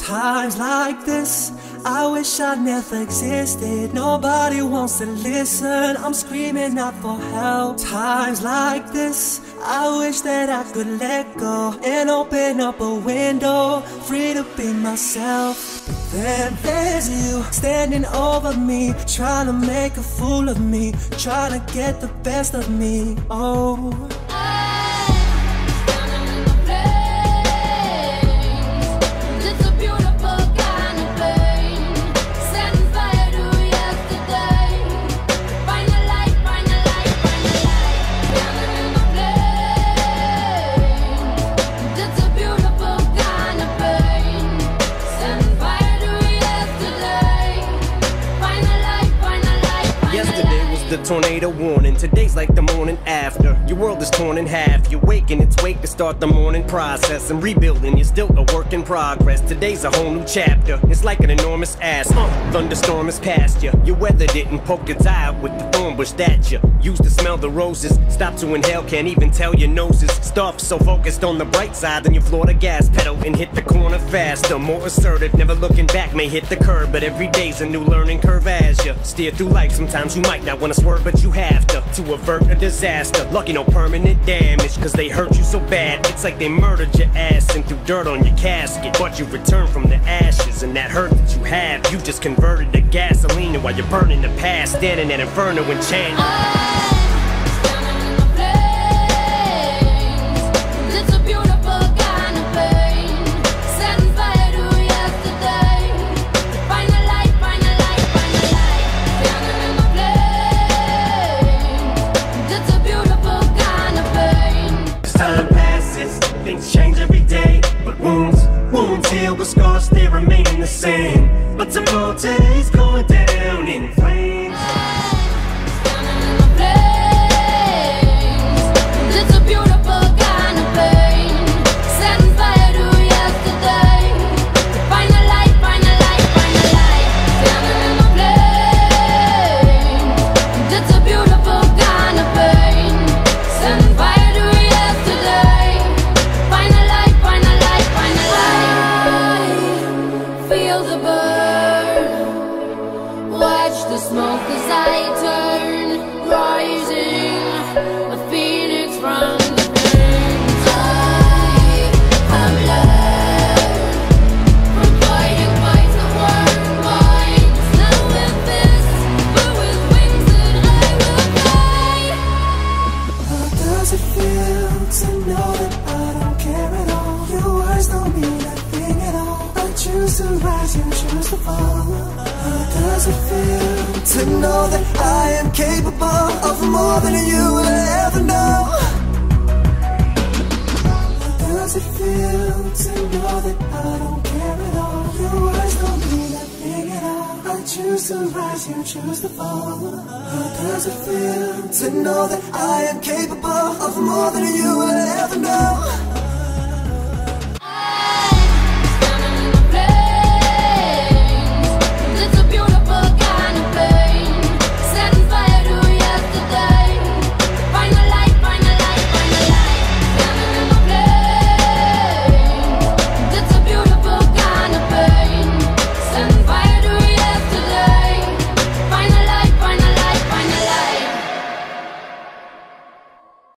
Times like this, I wish I never existed. Nobody wants to listen, I'm screaming out for help. Times like this, I wish that I could let go and open up a window, free to be myself. But then there's you, standing over me, trying to make a fool of me, trying to get the best of me. Oh, the tornado warning, today's like the morning after. Your world is torn in half, you wake in its wake to start the morning process. And rebuilding, you're still a work in progress. Today's a whole new chapter, it's like an enormous ass thunderstorm is past you. Your weather didn't poke its eye out with the thorn bush that you used to smell the roses. Stop to inhale, can't even tell your nose is stuffed. So focused on the bright side, then you floor the gas pedal and hit the corner faster. More assertive, never looking back, may hit the curb, but every day's a new learning curve as you steer through life. Sometimes you might not want to swerve, but you have to avert a disaster. Lucky no permanent damage, cause they hurt you so bad. It's like they murdered your ass and threw dirt on your casket. But you return from the ashes, and that hurt that you have, you just converted to gasoline. And while you're burning the past, standing at inferno and chanting. Things change every day, but wounds heal, but scars still remain the same. But tomorrow today's going down in flames. It's a beautiful kind of pain, setting fire to yesterday. Find a light, find a light, find a light. Standing in the flames. It's a beautiful kind of pain, setting fire to yesterday. Watch the smoke as I turn, rising, a phoenix from the flames. I have learned from fighting fights that weren't mine. Not with fists, but with wings that I will fly. how does it feel to know that I don't care at all? Your words don't mean a thing at all. I choose to rise, you choose to fall. How does it feel to know that I am capable of more than you will ever know? How does it feel to know that I don't care at all? Your words don't mean a thing at all. I choose to rise, you choose to fall. How does it feel to know that I am capable of more than you will ever know?